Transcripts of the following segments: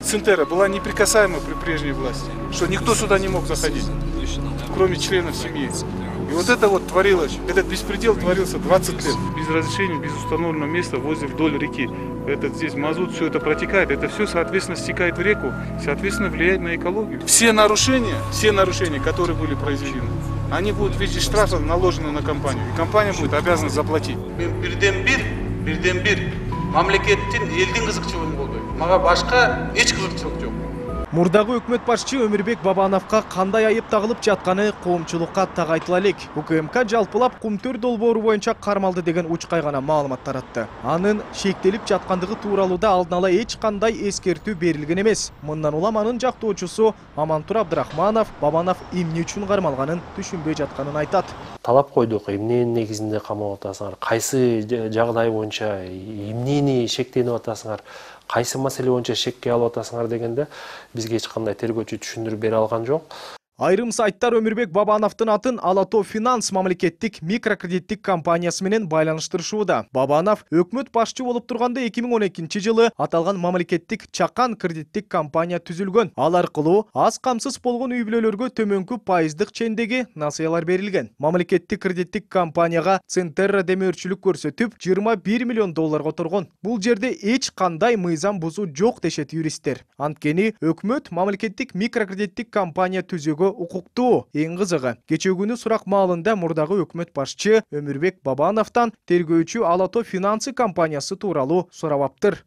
Цинтера была неприкасаема при прежней власти, что никто сюда не мог заходить, кроме членов семьи. И вот это вот творилось, этот беспредел творился 20 лет. Без разрешения, без установленного места возле вдоль реки. Этот здесь мазут, все это протекает, это все, соответственно, стекает в реку, соответственно, влияет на экологию. Все нарушения, которые были произведены, они будут в виде штрафов наложены на компанию. И компания будет обязана заплатить. Birden bir mamlekettin elдин кызыкчылыгын колдойм. Мага башка эч кызыкчылык жок. Мурдагы өкмөт башчы Өмүрбек Бабановго кандай айып тагылып жатканы коомчулукка так айтыла элек. УКМК жалпылап Кумтөр долбоору боюнча кармалды деген учкай гана маалымат таратты. Анын шектелип жаткандыгы тууралууда алдын ала эч кандай эскертүү берилген эмес. Мындан улам анын жактоочусу Амантур Абдрахманов Бабанов эмне үчүн кармалганын түшүнбөй жатканын айтат. Талап койдук, эмненин негизинде камап атасыңар, кайсы жагдай боюнча эмнени шектенип атасыңар, кайсы маселе боюнча шекке алып атасыңар дегенде бизге эч кандай тергөөчү түшүндүрүп бере алган жок. Айрым сайттар Өмүрбек Бабановдун атын Алато Финанс мамлекеттик микрокредиттик компаниясы менен байланыштырышууда. Бабанов өкмөт башчы болуп турганда 2012-жылы аталган мамлекеттик чакан кредиттик компания түзүлгөн. Ал аркылуу аз камсыз болгон үй бүлөлөргө төмөнкү пайыздык чендеги насыялар берилген. Мамлекеттик кредиттик компанияга Центерра демөөрчүлүк көрсөтүп 21 миллион долларга тургон. Бул жерде эч кандай мыйзам бузуу жок дешет юристтер. Анткени өкмөт мамлекеттик микрокредиттик компания түзүүгө укуктуу. Эң кызыгы, кечээ күнү сурак маалында мурдагы өкмөт башчы Өмүрбек Бабановдон тергөөчү Алато Финансы компаниясы тууралуу сурабаптыр.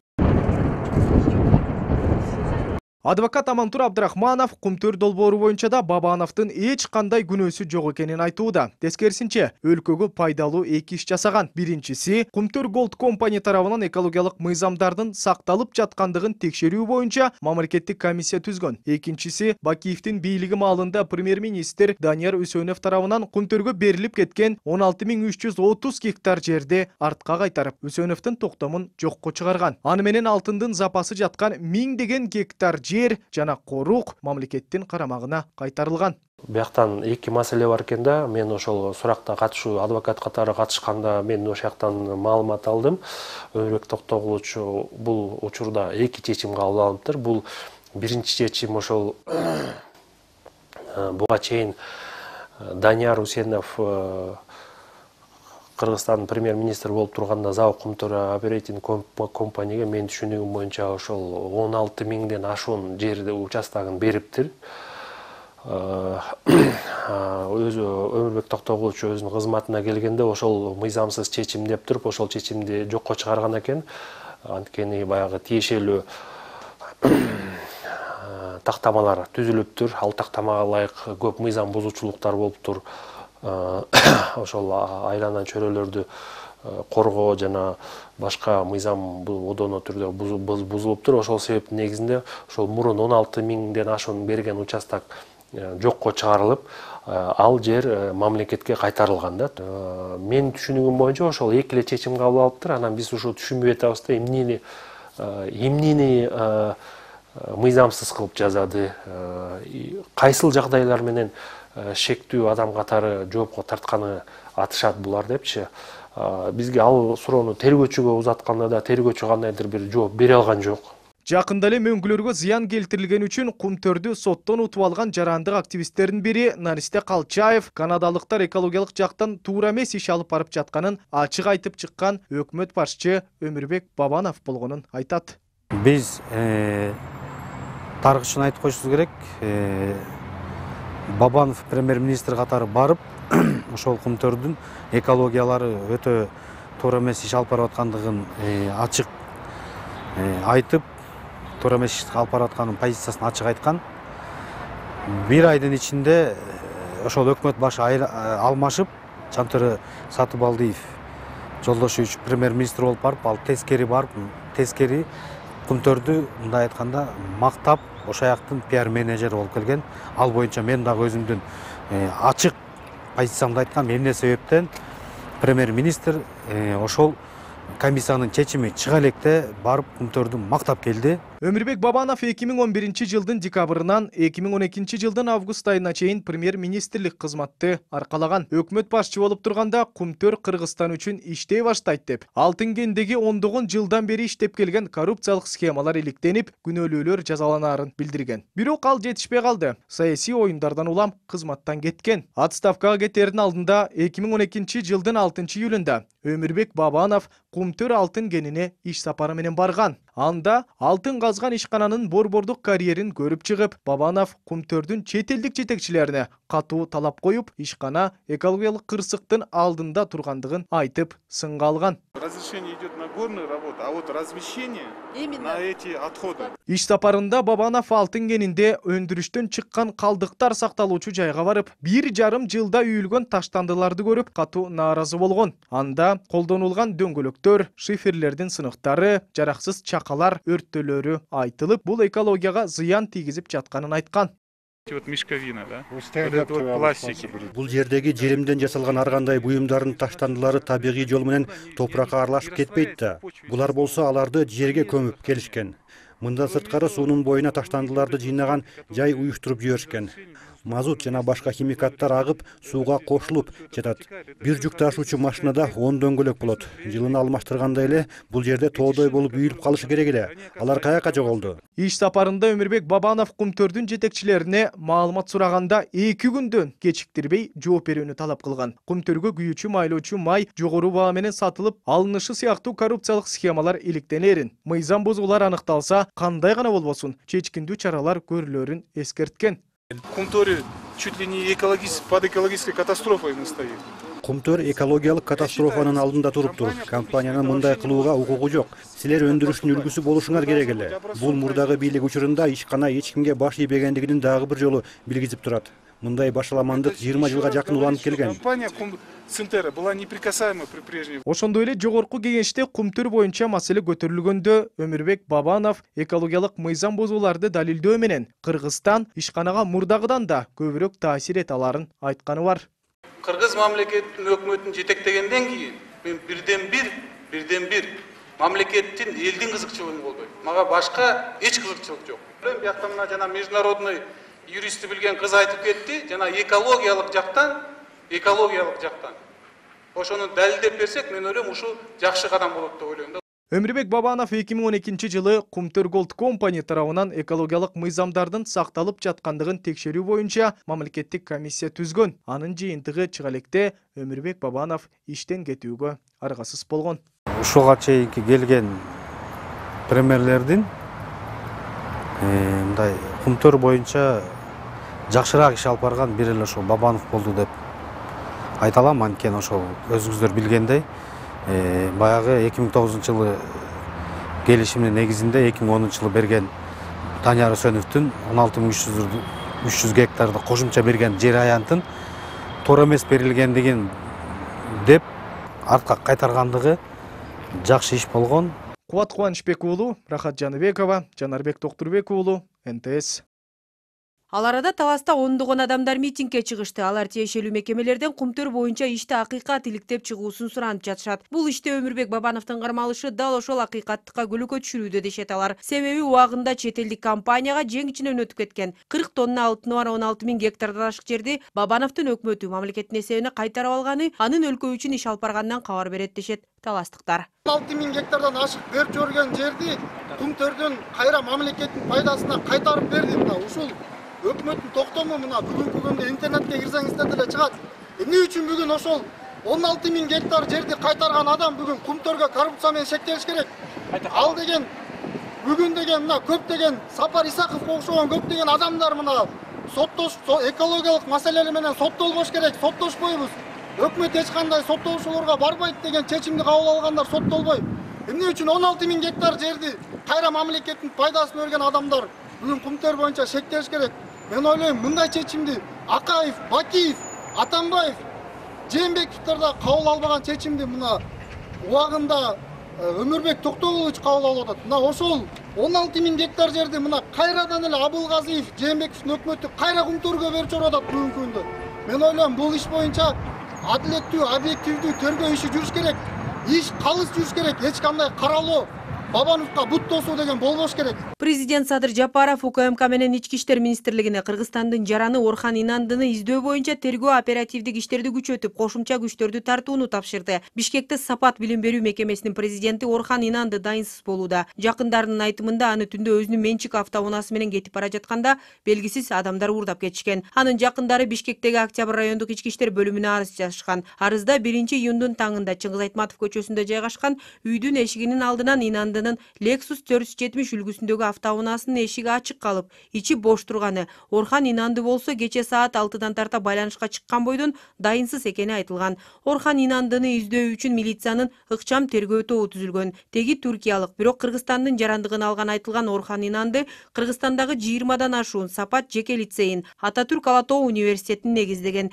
Адвокат Амантур Абдрахманов Кумтөр долбоору боюнча да Бабановдун эч кандай күнөөсү жок экенин айтууда. Тескерисинче, өлкөгө пайдалуу эки иш жасаган. Биринчиси, Кумтөр Голд компания тарабынан экологиялык мыйзамдардын сакталып жаткандыгын текшерүү боюнча мамлекеттик комиссия түзгөн. Экинчиси, Бакиевдин бийлиги маалында премьер-министр Данияр Үсөнов тарабынан Кумтөргө берилип кеткен 16330 гектар жерди артка кайтарып, Үсөновдун токтомун жокко чыгарган. Аны менен алтындын запасы жаткан 1000 гектар жер жана корук мамлекеттин карамагына кайтарылган. Бияктан эки маселе бар экен да, мен ошол суракта катышуу адвокат катары катышканда мен ошол жактан маалымат алдым. Өмүрбек Токтогулович бул учурда эки чечим кабыл алыптыр. Бул биринчи чечим ошол буга чейин Данияр Үсенов Кыргызстандын премьер-министр болуп турганда Зау Кумтөр оперейтинг компанияга мен түшүнүгүм боюнча ошол 16 миңден ашуун жерди участогун бериптир. Өзү Өмүрбек Токтогулович өзүнүн кызматына келгенде ошол мыйзамсыз чечим деп туруп, ошол чечимди жокко чыгарган экен. Анткени баягы тиешелүү тактамалар түзүлүптүр. Ал тактамага ылайык көп мыйзам бузуучулуктар болуптур. Ошол айланан чөрөлөрдү коргоо жана башка мыйзам одоно түрдө бузулуптур. Ошол себептин негизинде ошол мурун 16 миңден ашуун берген участок жокко чыгарылып, ал жер мамлекетке кайтарылган да. Мен түшүнүгүм боюнча ошол эки эле чечим кабыл алыптыр. Анан биз ушу түшүнбөй атабыз да, эмнени мыйзамсыз кылып жазады, кайсыл жагдайлар менен шектүү адам катары жоопко тартканы атышат булар депчи. Бизге ал суроону тергөөчүгө узатканда да тергөөчү кандайдыр бир жооп бере алган жок. Жакында эле мөңгүлөргө зыян келтирилген үчүн Кумтөрдү соттон утуп алган жарандык активисттердин бири Наристе Калчаев канадалыктар экологиялык жактан туура эмес иш алып барып жатканын ачык айтып чыккан өкмөт башчы Өмүрбек Бабанов болгонун айтат. Биз тарыхчын айтып коюшубуз керек. Бабанов премьер-министр катары барып, ошол Кумтөрдүн экологиялары өтө туура эмес иш алып барып аткандыгын ачык айтып, туура эмес иш алып барып атканын позициясын ачык айткан. Бир айдын ичинде ошол өкмөт башы алмашып, Жантөре Сатыбалдиев Жолдошевич премьер-министр болуп барып, ал тескери Кумтөрдү мындай айтканда мактап, ошол жактын пиар менеджери болуп келген. Ал боюнча мен дагы өзүмдүн ачык позициямды айткам. Эмне себептен премьер-министр ошол комиссиянын чечими чыга электе барып Кумтөрдү мактап келди. Өмүрбек Бабанов 2011 жылдын декабрынан 2012 жылдын август айына чейин премьер-министрлик кызматты аркалаган. Өкмөт башчы болуп турганда Кумтөр Кыргызстан үчүн иштей баштайт деп, Алтын кендеги ондогон жылдан бери иштеп келген коррупциялык схемалар иликтенип, күнөөлүүлөр жазаланаарын билдирген. Бирок ал жетишпей калды. Саясий оюндардан улам кызматтан кеткен. Отставкага кетердин алдында 2012 жылдын 6 июлунда Өмүрбек Бабанов Кумтөр алтын кенине иш сапары менен барган. Анда алтын казган ишкананын борбордук карьерин көрүп чыгып, Бабанов Кумтөрдүн чет элдик жетекчилерине катуу талап коюп, ишкана экологиялык кырсыктын алдында тургандыгын айтып, сынга алган. Разрешение идет на горную работу, а вот размещение на эти отходы. Иш сапарында Бабанов алтын кенинде өндүрүштөн чыккан калдыктар сакталуучу жайга барып, 1,5 жылда үйүлгөн таштандыларды көрүп, катуу нааразы болгон. Анда колдонулган дөңгөлөктөр, шиферлердин сыныктары, жараксыз чакалар өрттөлөрү айтылып, бул экологияга зыян тийгизип жатканын айткан. Вот мешковина, да? Вот это вот пластики. Бул жердеги желимден жасалган ар кандай буюмдардын таштандылары табигый жол менен топуракка аралашып кетпейт да. Булар болсо аларды жерге көмүп келишкен. Мындан сырткары суунун боюна таштандыларды жыйнаган жай уюштуруп жиберишкен. Мазут жана башка химикаттар агып, сууга кошулуп жатат. Бир жүк ташуучу машинада 10 дөңгөлөк болот. Жылын алмаштырганда эле бул жерде тоодой болуп үйүлүп калышы керек эле. Алар каяка жоголду? Иш сапарында Өмүрбек Бабанов Кумтөрдүн жетекчилерине маалымат сураганда 2 күндөн кечиктирбей жооп берүүнү талап кылган. Кумтөргө күйүүчү майлоочу май жогору баа менен сатылып алынышы сыяктуу коррупциялык схемалар иликтенерин, мыйзам бузуулар аныкталса, кандай гана болбосун, чечкиндүү чаралар көрүлөрүн эскерткен. Кумтөр чуть ли не под экологической катастрофой мы стоим. Кумтөр экологиялык катастрофанын алдында туруптур. Компаниянын мындай кылууга укугу жок. Силер өндүрүштүн үлгүсү болушуңар керек эле. Бул мурдагы бийлик учурунда ишкана эч кимге баш ийбегендигинин дагы бир жолу билгизип турат. Мындай башаламандык 20 жылга жакын уланып келген. Компания Центера была неприкасаема при прежней. Ошондой эле жогорку кеңеште Кумтөр боюнча маселе көтөрүлгөндө Өмүрбек Бабанов экологиялык мыйзам бузууларды далилдөө менен Кыргызстан ишканага мурдагыдан да көбүрөөк таасир эте аларын айтканы бар. Кыргыз мамлекетинин өкмөтүн жетектегенден кийин мен бирден бир мамлекеттин элдин кызыкчылыгын колдойм. Мага башка эч кызыкчылык жок. Биякта мына жана международный юристти билген кыз айтып кетти, жана экологиялык жактан ошону далилдеп берсек, мен ойлойм ушу жакшы кадам болот деп ойлойм да. Өмүрбек Бабанов 2012 жылы Кумтөр Gold Company тарабынан экологиялык мыйзамдардын сакталып жаткандыгын текшерүү боюнча мамлекеттик комиссия түзгөн. Анын жыйынтыгы чыга электе Өмүрбек Бабанов иштен кетүүгө аргасыз болгон. Ушуга чейинки келген премьерлердин мындай Кумтөр боюнча жакшыраак иш алып барган бир эле ошол Бабанов болду деп айта алам. Анткени ошол өзүңүздөр билгендей, баягы 2009 жылы келишимдин негизинде 2010 жылы берген Данияр Өсөновдун 16.300 гектарды кошумча берген жер аянтын туура эмес берилгендигин деп артка кайтаргандыгы жакшы иш болгон. Кубат Кубанычбек уулу, Рахат Жаныбекова, Жанарбек Токтурбек уулу, НТС. Ал арада Таласта ондогон адамдар митингге чыгышты. Алар тиешелүү мекемелерден Кумтөр боюнча ишти акыйкат иликтеп чыгуусун суранып жатышат. Бул иште Өмүрбек Бабановдун кармалышы дал ошол акыйкаттыкка күлүккө түшүрүүдө дешет алар. Себеби убагында чет элдик компанияга жең ичинен өтүп кеткен 40 тонна алтыны бар 16.000 гектардан ашык жерди Бабановдун өкмөтү мамлекеттин эсебине кайтарып алганы анын өлкө үчүн иш алып баргандан кабар берет дешет таластыктар. 16.000 гектардан ашык берип жиберген жерди Кумтөрдүн кайра мамлекеттин пайдасына кайтарып берди. Ушул өкмөттүн токтому мына бүгүнкү күндө интернетке кирсеңиздер деле чыгат. Эмне үчүн бүгүн ошол 16.000 гектар жерди кайтарган адам бүгүн Кумтөргө коррупция менен шектелиш керек. Ал деген бүгүн деген мына көптөгөн Сапар Исаковго окшогон көптөгөн адамдар мына экологиялык маселелер менен соттолбош керек, соттошпойбуз. Өкмөт эч кандай соттолушууларга барбайт деген чечимди кабыл алгандар соттолбой. Эмне үчүн 16.000 гектар жерди кайра мамлекеттин пайдасын берген адамдар бүгүн Кумтөр боюнча шектелиш керек. Мен ойлойм, мындай чечимди Акаев, Бакиев, Атамбаев, Жээнбековдор да кабыл албаган чечимди мына убагында Өмүрбек Токтогулович кабыл алып атат. Мына ошол 16.000 гектар жерди мына кайрадан эле Абылгазиев, Жээнбековдун өкмөтү кайра Кумтөргө берип жатат бүгүнкү күндө. Мен ойлойм, бул иш боюнча адилеттүү, объективдүү тергөө иши жүрүш керек. Иш калыс жүрүш керек, эч кандай каралоо, Бабановго бут тосуу деген болбош керек. Президент Садыр Жапаров УКМК менен Ички иштер министрлигине Кыргызстандын жараны Орхан Инандыны издөө боюнча тергөө оперативдик иштерди күчөтүп, кошумча күчтөрдү тартууну тапшырды. Бишкекте Сапат билим берүү мекемесинин президенти Орхан Инанды дайынсыз болууда. Жакындарынын айтымында аны түндө өзүнүн менчик автоунаасы менен кетип бара жатканда белгисиз адамдар уурдап кетишкен. Анын жакындары Бишкектеги Октябрь райондук ички иштер бөлүмүнө арыз жазышкан. Арызда 1-июндун таңында Чыңгыз Айтматов көчөсүндө жайгашкан үйдүн эшигинин алдынан Инандынын Lexus 470 үлгүсүндөгү автоунаасынын эшиги ачык калып, ичи бош турганы. Орхан Инанды болсо кече саат 6-дан тарта байланышка чыккан бойдон дайынсыз экени айтылган. Орхан Инандыны издөө үчүн милициянын ыкчам тергөө тобу түзүлгөн. Теги туркиялык, бирок Кыргызстандын жарандыгын алган айтылган Орхан Инанды Кыргызстандагы 20дан ашуун Сапат жеке лицейин, Ататүрк Ала Тоо университетин негиздеген.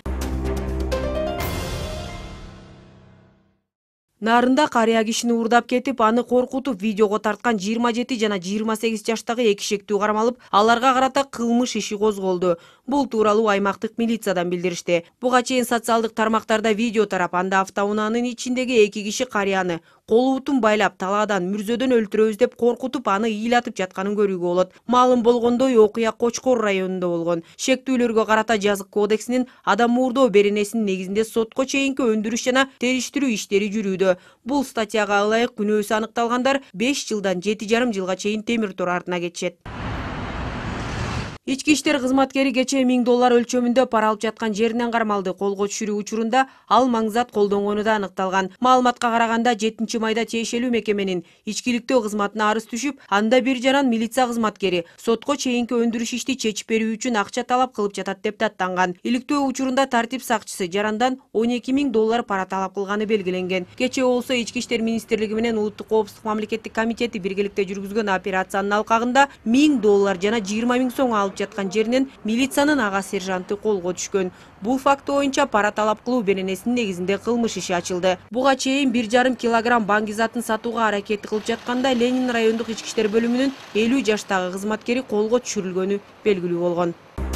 Нарында карыя кишини уурдап кетип, аны коркутуп видеого тарткан 27 жана 28 жаштагы эки шектүү кармалып, аларга карата кылмыш иши козголду. Бул тууралуу аймактык милициядан билдиришти. Буга чейин социалдык тармактарда видео тарап, анда автоунаанын ичиндеги эки киши карыяны кол утун байлап, талаадан, мүрзөдөн өлтүрөбүз деп коркутуп, аны ыйлатып жатканын көрүүгө болот. Маалым болгондой, окуя Кочкор районунда болгон. Шектүүлөргө карата жазык кодексинин адам муурдоо беренесинин негизинде сотко чейинки өндүрүш жана териштирүү иштери жүрүүдө. Бул статьяга ылайык күнөөсү аныкталгандар 5 жылдан 7,5 жылга чейин темир тор артына кетишет. Ички иштер кызматкери кечээ $1000 өлчөмүндө пара алып жаткан жеринен кармалды. Колго түшүрүү учурунда ал маңзат колдонгону да аныкталган. Маалыматка караганда 7-майда тиешелүү мекеменин ичкиликтөө кызматына арыз түшүп, анда бир жаран милиция кызматкери сотко чейинки өндүрүш ишти чечип берүү үчүн акча талап кылып жатат деп даттанган. Иликтөө учурунда тартип сакчысы жарандан $12,000 пара талап кылганы белгиленген. Кечээ болсо Ички иштер министрлиги менен Улуттук коопсуздук мамлекеттик комитети биргеликте жүргүзгөн операциянын алкагында $1000 жана 20,000 сом алып жаткан жеринен милициянын ага сержанты колго түшкөн. Бул факт боюнча пара талап кылуу беренесинин негизинде кылмыш иши ачылды. Буга чейин 1,5 килограмм баңгизатын сатууга аракет кылып жатканда Ленин райондук ички иштер бөлүмүнүн 50 жаштагы кызматкери колго түшүрүлгөнү белгилүү болгон.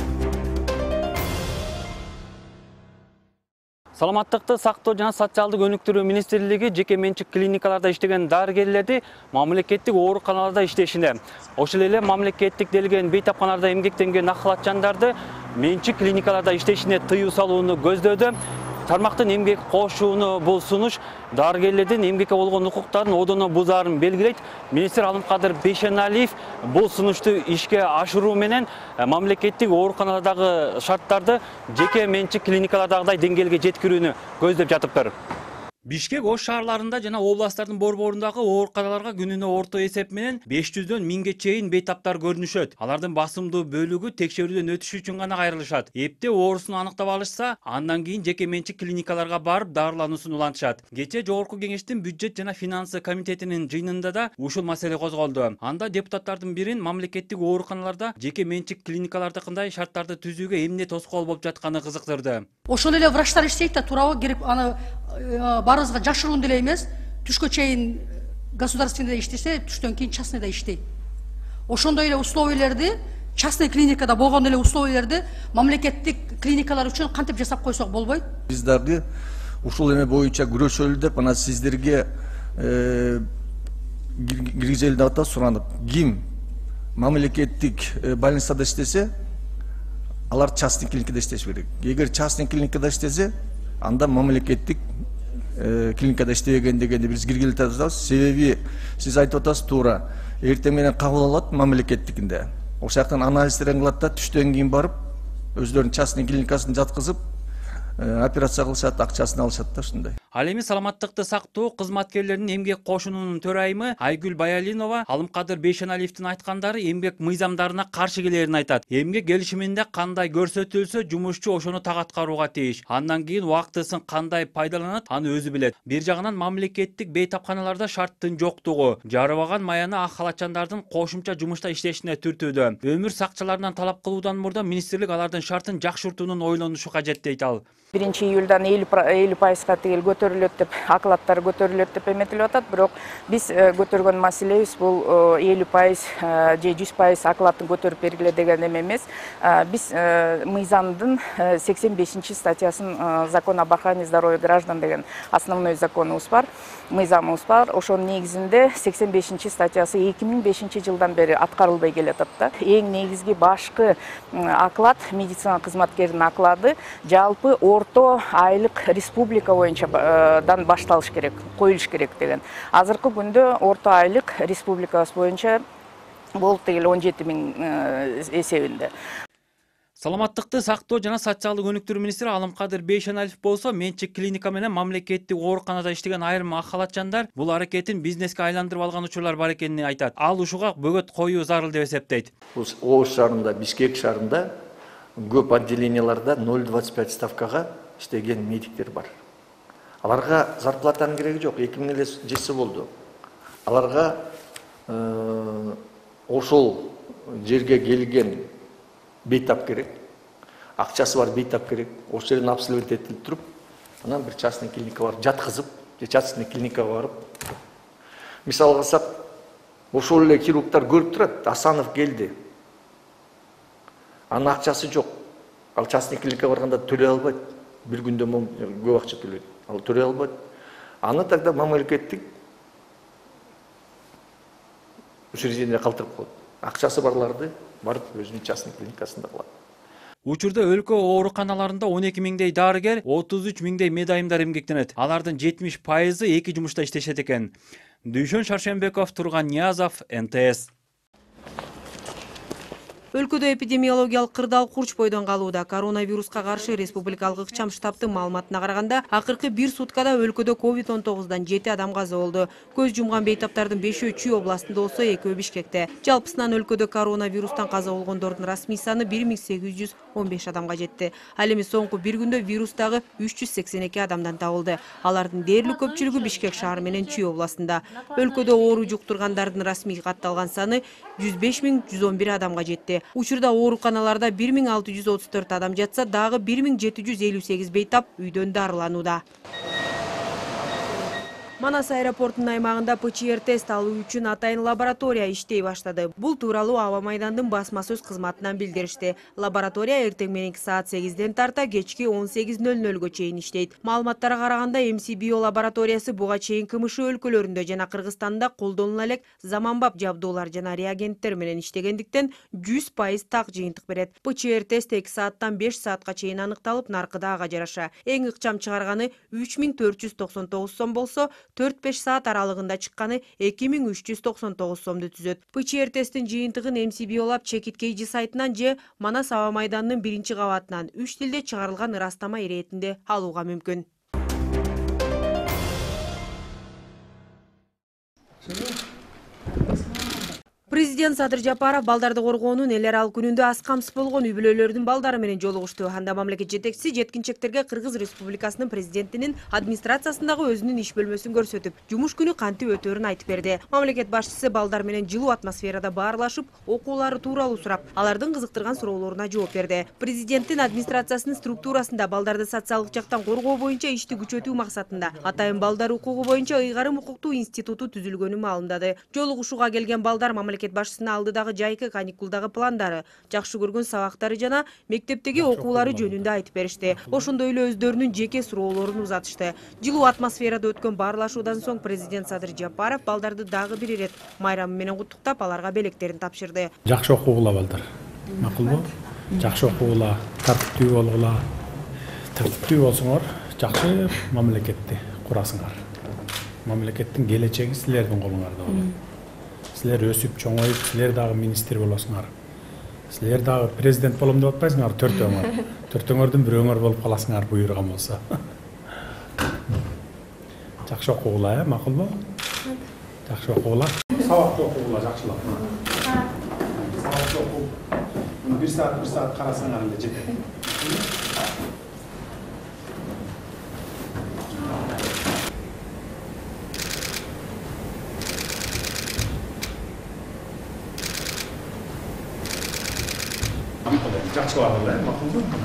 Саламаттыкты сактоо жана социалдык өнүктүрүү министрлиги жеке менчик клиникаларда иштеген дарыгерлерди мамлекеттик ооруканаларда иштешине, ошол эле мамлекеттик делген бейтапканаларда эмгектенген ак халатчандарды менчик клиникаларда иштешине тыюу салууну көздөөдө. Тармактын эмгек кошууну бул сунуш дарыгерлердин эмгекке болгон укуктарын одоно бузаарын белгилейт. Министр Алымкадыр Бейшеналиев бул сунушту ишке ашыруу менен мамлекеттик ооруканалардагы шарттарды жеке менчик клиникалардагыдай деңгээлге жеткирүүнү көздөп жатыптыр. Бишкек ош шаарларында жана областтардын борборундагы ооруканаларга күнүнө орто эсеп менен 500дөн 1000ге чейин бейтаптар көрүнүшөт. Алардын басымдуу бөлүгү текшерүүдөн өтүш үчүн гана кайрылышат. Эпте оорусун аныктап алышса, андан кийин жеке менчик клиникаларга барып дарылануусун улантышат. Кечээ Жогорку Кеңештин бюджет жана финансы комитетинин жыйынында да ушул маселе козголду. Анда депутаттардын бирин мамлекеттик ооруканаларда жеке менчик клиникалардыкындай шарттарды түзүүгө эмне тоскоол болуп жатканы кызыктырды. Ошол эле врачтар иштейт да, туурабы, кирип аны барыбызга жашыруун деле эмес, түшкө чейин государственный иштесе, түштөн кийин частныйда иштейт. Ошондой эле условиялерди, частный клиникада болгон эле условиялерди мамлекеттик клиникалар үчүн кантип жасап койсок болбойт? Биз дагы ушул эме боюнча күрөшөлү деп ана сиздерге киргизели деп атат, суранып. Ким мамлекеттик больницада иштесе, алар частный клиникада иштеш керек. Эгер частный клиникада иштесе, анда мамлекеттик клиникада иштебеген дегенди биз киргизип атабыз. Себеби сиз айтып атасыз туура, эртең менен кабыл алат мамлекеттикинде. Ошол жактан анализдерин кылат да, түштөн кийин барып өздөрүнүн частный клиникасын жаткызып операция кылышат, акчасын алышат да ушундай. Ал эми саламаттыкты сактоо кызматкерлеринин эмгек кошунунун төрайымы Айгүл Баялинова Алымкадыр Бейшеналиевдин айткандары эмгек мыйзамдарына каршы келерин айтат. Эмгек келишиминде кандай көрсөтүлсө, жумушчу ошону так аткарууга тийиш. Андан кийин убактысын кандай пайдаланат, аны өзү билет. Бир жагынан мамлекеттик бейтапканаларда шарттын жоктугу жарыбаган маяны ак халатчандардын кошумча жумушта иштешине түртүүдө. Өмүр сакчыларынан талап кылуудан мурда министрлик алардын шартын жакшыртуунун ойлонушу кажет дейт ал. 1-июлдан 50%-га тигил көтөрүлөт деп, акылаттары көтөрүлөт деп эметилип атат. Бирок биз көтөргөн маселебиз бул 50% же 100% акылатын көтөрүп бергиле деген эме эмес. Биз мыйзамдын 85 статьясын закон об охране здоровья граждан деген основной законубуз бар, мыйзамыбыз бар. Ошонун негизинде 85 статьясы 2005 жылдан бери аткарылбай келатат да. Эң негизги башкы аклат медицина кызматкеринин аклады жалпы орто айлык республика боюнчадан башталыш керек, коюлуш керек деген. Азыркы күндө орто айлык республикабыз боюнча болуп дегеле 17 000 эсебинде. Саламаттыкты сактоо жана социалдык өнүктүрүү министри Алымкадыр Бейшеналиев болсо, менчик клиника менен мамлекеттик ооруканада иштеген айрым ак халатчандар бул аракетин бизнеске айландырып алган учурлар бар экенин айтат. Ал ушуга бөгөт коюу зарыл деп эсептейт. Ош шаарында, Бишкек шаарында көп отделенияларда 0,25 ставкага иштеген медиктер бар. Аларга зарплатанын кереги жок, 2000 эле жесе болду. Аларга ошол жерге келген бейтап керек, акчасы бар бейтап керек, ошол жерден обследовать этилип туруп, анан бир частный клиникага барып жаткызып, же частный клиникага барып. Мисалга алсак, ошол эле хирургтар көрүп турат, Асанов келди. Анын акчасы жок. Ал частный клиникага барганда төлөй албайт. Бир күндө көп акча төлөйт. Ал төлөй албайт. Аны тогда мамлекеттик учреждение калтырып коет. Акчасы барларды барып өзүнүн частный клиникасында кылат. Учурда өлкө ооруканаларында 12 000 дарыгер, 33 000 медайымдар эмгектенет. Алардын 70% эки жумушта иштешет экен. Дүйшөн Шаршенбеков, Турган Ниязов, НТС. Өлкөдө эпидемиологиялык кырдаал курч бойдон калууда. Коронавируска каршы республикалык ыкчам штабтын маалыматына караганда, акыркы 1 суткада өлкөдө COVID-19 7 адам каза болду. Көз жумган бейтаптардын 5-өө Чүй областында болсо, 2-өө Бишкекте. Жалпысынан өлкөдө коронавирустан каза болгондордун расмий саны 1815 адамга жетти. Ал эми соңку бир күндө вирустагы 382 адамдан табылды. Алардын дээрлик көпчүлүгү Бишкек шаары менен Чүй областында. Өлкөдө оору жуктургандардын расмий катталган саны 105 адамга жетти. Учурда ооруканаларда 1634 адам жатса, дагы 1758 бейтап үйдөн дарыланууда. Манас аэропортунун аймагында ПЧР тест алуу үчүн атайын лаборатория иштей баштады. Бул тууралуу Аба майдандын басма сөз кызматынан билдиришти. Лаборатория эртең мененки саат 8ден тарта кечки 18:00 чейин иштейт. Маалыматтарга караганда МСБио лабораториясы буга чейин КМШ өлкөлөрүндө жана Кыргызстанда колдонула элек заманбап жабдуулар жана реагенттер менен иштегендиктен 100% так жыйынтык берет. ПЧР тест 2 сааттан 5 саатка чейин аныкталып, наркы дагы жараша. Эң ыкчам чыгарганы 3499 сом болсо, 4-5 саат аралыгында чыкканы 2399 сомду түзөт. ПЧР тесттин жыйынтыгын МСБиолап Чекиткейжи сайтынан же Манас аба майданынын 1-кабатынан 3 тилде чыгарылган ырастама иретинде алууга мүмкүн. Президент Садыр Жапаров балдарды коргоонун эл аралык күнүндө аз камсыз болгон үй бүлөлөрдүн балдары менен жолугушту. Анда мамлекет жетекчиси жеткинчектерге Кыргыз Республикасынын президентинин администрациясындагы өзүнүн иш бөлмөсүн көрсөтүп, жумуш күнү кантип өтөрүн айтып берди. Мамлекет башчысы балдар менен жылуу атмосферада баарлашып, окуулары тууралуу сурап, алардын кызыктырган суроолоруна жооп берди. Президенттин администрациясынын структурасында балдарды социалдык жактан коргоо боюнча ишти күчөтүү максатында атайын балдар укугу боюнча ыйгарым укуктуу институту түзүлгөнү маалымдады. Жолугушууга келген балдар мамлекет башчысына алдыдагы жайкы каникулдагы пландары, жакшы көргөн сабактары жана мектептеги окуулары жөнүндө айтып беришти. Ошондой эле өздөрүнүн жеке суроолорун узатышты. Жылуу атмосферада өткөн баарлашуудан соң президент Садыр Жапаров балдарды дагы бир ирет майрамы менен куттуктап, аларга белектерин тапшырды. Жакшы окугула балдар. Макулбу? Жакшы окугула, тартиптүү болгула. Тартиптүү болсоңор, жакшы мамлекетти курасыңар. Мамлекеттин келечеги силердин колуңарда болот. Силер өсүп чоңоюп, силер дагы министр болосуңар. Силер дагы президент болом деп атпайсыңар, төртөөңөр. Төртөөңөрдүн бирөөңөр болуп каласыңар буйруган болсо. Жакшы окугула, макулбу? Жакшы окугула. Сабакты окугула жакшылап. Сабакты окуп, 1 саат карасаңар эле жетет. Жақсы бағылай, мақұлды.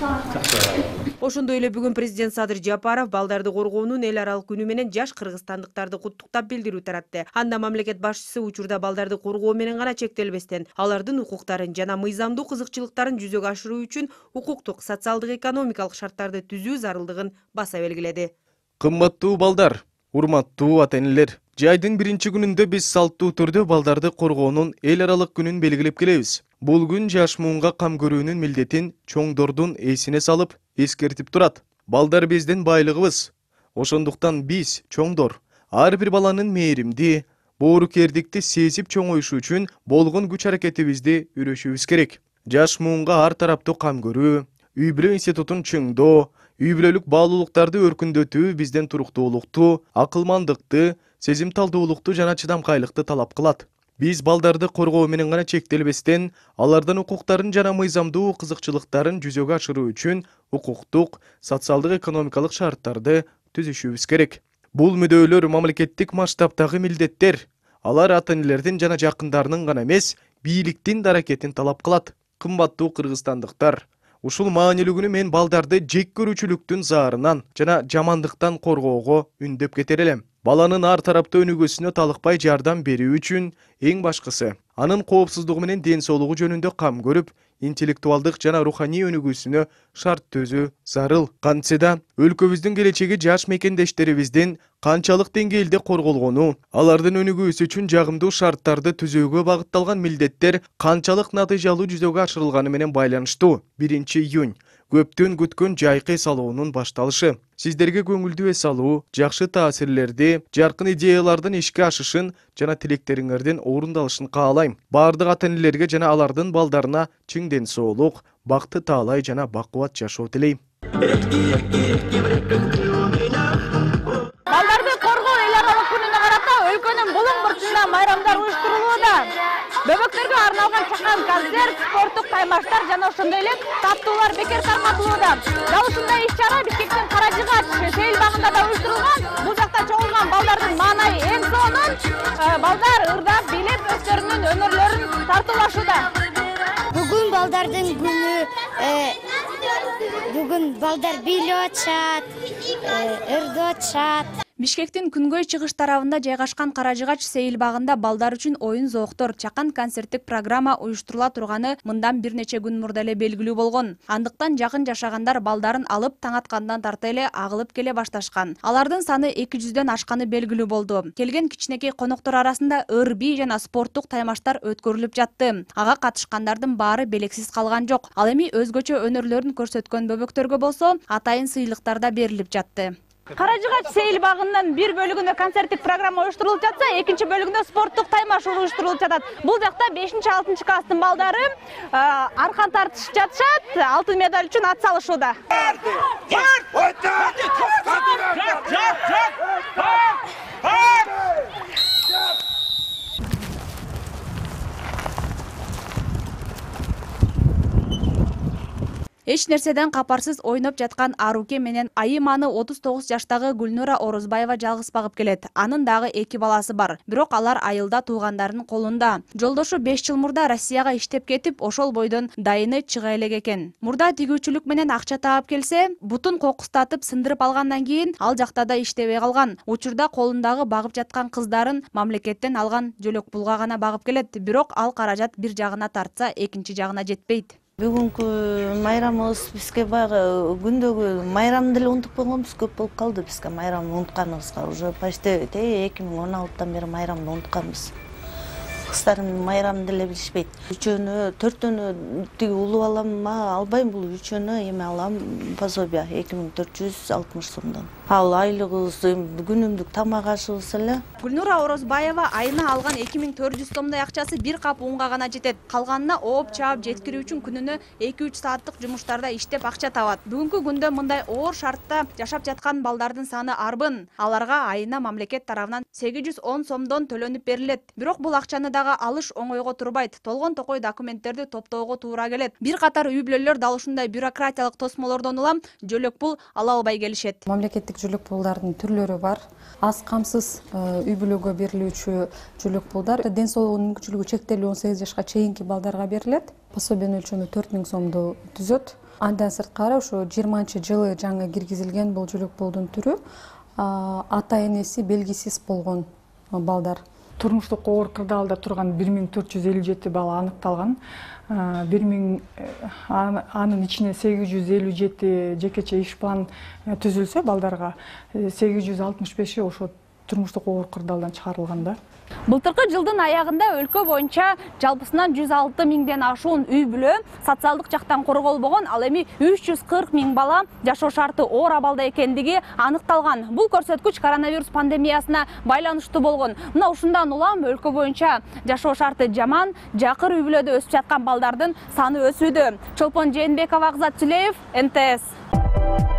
Ошондой эле бүгүн президент Садыр Жапаров балдарды коргоонун эл аралык күнү менен жаш кыргызстандыктарды куттуктап билдирүү таратты. Анда мамлекет башчысы учурда балдарды коргоо менен гана чектелбестен, алардын укуктарын жана мыйзамдуу кызыкчылыктарын жүзөгө ашыруу үчүн укуктук, социалдык, экономикалык шарттарды түзүү зарылдыгын баса белгиледи. Кымбаттуу балдар, урматтуу ата-энелер, жайдын 1-күнүндө биз салттуу түрдө балдарды коргоонун эл аралык күнүн белгилеп келебиз. Бул күн жаш муунга кам көрүүнүн милдетин чоңдордун эсине салып, эскертип турат. Балдар биздин байлыгыбыз. Ошондуктан биз, чоңдор, ар бир баланын мээримди, боорукердикти сезип чоңоюшу үчүн болгон күч-аракетибизди үрөшүбүз керек. Жаш муунга ар тараптуу кам көрүү, үй бүлө институтун чыңдоо, үй бүлөлүк баалуулуктарды өркүндөтүү бизден туруктуулукту, акылмандыкты, сезимталдуулукту жана чыдамкайлыкты талап кылат. Биз балдарды коргоо менен гана чектелбестен, алардын укуктарын жана мыйзамдуу кызыкчылыктарын жүзөгө ашыруу үчүн укуктук, социалдык, экономикалык шарттарды түзүшүбүз керек. Бул мүдөлөр мамлекеттик масштабтагы милдеттер. Алар ата-энелердин жана жакындарынын гана эмес, бийликтин да аракетин талап кылат. Кымбаттуу кыргызстандыктар, ушул маанилүү күнү мен балдарды жек көрүүчүлүктүн заарынан жана жамандыктан коргоого үндөп кетер элем. Баланын ар тараптуу өнүгүүсүнө талыкпай жардам берүү үчүн эң башкысы анын коопсуздугу менен ден соолугу жөнүндө кам көрүп, интеллектуалдык жана руханий өнүгүүсүнө шарт түзүү зарыл. Кантсе да өлкөбүздүн келечеги жаш мекендештерибиздин канчалык деңгээлде корголгону, алардын өнүгүүсү үчүн жагымдуу шарттарды түзүүгө багытталган милдеттер канчалык натыйжалуу жүзөгө ашырылганы менен байланыштуу. 1-июнь көптөн күткөн жайкы эс алуунун башталышы. Сиздерге көңүлдүү эс алуу, жакшы таасирлерди, жаркын идеялардын ишке ашышын жана тилектериңердин орундалышын каалайм. Бардык ата-энелерге жана алардын балдарына чың ден соолук, бакты таалай жана бакубат жашоо тилейм. Балдарды коргоо эл аралык күнүнө карата өлкөнүн булуң бурчунда майрамдар уюштурулууда. Бөбөктөргө арналган чакан концерт, спорттук таймаштар жана ошондой эле таттуулар бекер таркатылууда. Дал ушундай иш-чара Бишкектин Каражыгач сейил багында да уюштурулган. Бул жакта чогулган балдардын маанайы эң сонун. Балдар ырдап, бийлеп өздөрүнүн өнөрлөрүн тартуулашууда. Бүгүн балдардын күнү. Бүгүн балдар бийлеп атышат, ырдап атышат. Бишкектин күнгөй чыгыш тарабында жайгашкан Каражыгач сейил багында балдар үчүн оюн зооктор, чакан концерттик программа уюштурула турганы мындан бир нече күн мурда эле белгилүү болгон. Андыктан жакын жашагандар балдарын алып таң аткандан тарта эле агылып келе башташкан. Алардын саны 200дөн ашканы белгилүү болду. Келген кичинекей коноктор арасында ыр бий жана спорттук таймаштар өткөрүлүп жатты. Ага катышкандардын баары белексиз калган жок. Ал эми өзгөчө өнөрлөрүн көрсөткөн бөбөктөргө болсо атайын сыйлыктар да берилип жатты. Каражыгач сейил багынын бир бөлүгүндө концерттик программа уюштурулуп жатса, экинчи бөлүгүндө спорттук таймаш уюштурулуп жатат. Бул жакта 5-6 класстын балдары аркан тартышып жатышат, алтын медаль үчүн ат салышууда. Эч нерседен капарсыз ойноп жаткан Аруке менен айым аны 39 жаштагы Гүлнура Орозбаева жалгыз багып келет. Анын дагы 2 баласы бар. Бирок алар айылда туугандарынын колунда. Жолдошу 5 жыл мурда Россияга иштеп кетип, ошол бойдон дайыны чыга элек экен. Мурда тигүүчүлүк менен акча таап келсе, бутун кокустатып сындырып алгандан кийин ал жакта да иштебей калган. Учурда колундагы багып жаткан кыздарын мамлекеттен алган жөлөк пулга гана багып келет. Бирок ал каражат бир жагына тартса, экинчи жагына жетпейт. Бүгүнкү майрамыбыз бизге баягы күндөгү майрамды эле унутуп койгонбуз, көп болуп калды бизге майрамды унутканыбызга. Уже почти 2016-тан бери майрамды унутканбыз. Кыздарым майрамды эле билишпейт. 3-өнө, 4-өнө тиги улуу балама албайм, бул 3-өнө эме алам, пособие 2460 сомдон. Ал айлыгыбыз, күнүмдүк тамак ашыбыз эле. Гүлнура Орозбаева айына алган 2400 сомдой акчасы бир кап унга гана жетет. Калганына ооп чаап жеткирүү үчүн күнүнө 2-3 сааттык жумуштарда иштеп акча табат. Бүгүнкү күндө мындай оор шартта жашап жаткан балдардын саны арбын. Аларга айына мамлекет тарабынан 810 сомдон төлөнүп берилет. Бирок бул акчаны да дагы алыш оңойго турбайт. Толгон токой документтерди топтоого туура келет. Бир катар үй бүлөлөр дал ушундай бюрократиялык тосмолордон улам жөлөк пул ала албай келишет. Мамлекеттик жөлөк пулдардын түрлөрү бар. Аз камсыз үй бүлөгө берилүүчү жөлөк пулдар ден соолугунун мүмкүнчүлүгү чектелүү 18 жашка чейинки балдарга берилет. Пособиянын өлчөмү 4000 сомду түзөт. Андан сырткары ошо 20-жылы жаңы киргизилген бул жөлөк пулдун түрү ата энеси белгисиз болгон балдар. Турмуштук оор кырдаалда турган 1457 бала аныкталган. Анын ичине 857 жекече иш план түзүлсө балдарга 865 ошо турмуштук оор кырдаалдан чыгарылган. Былтыркы жылдын аягында өлкө боюнча жалпысынан 106 миңден ашуун үй бүлө социалдык жактан корголбогон, ал эми 340 миң бала жашоо шарты оор абалда экендиги аныкталган. Бул көрсөткүч коронавирус пандемиясына байланыштуу болгон. Мына ушундан улам өлкө боюнча жашоо шарты жаман, жакыр үй бүлөдө өсүп жаткан балдардын саны өсүүдө. Чолпон Жээнбекова, Акзат Сүлеев, НТС.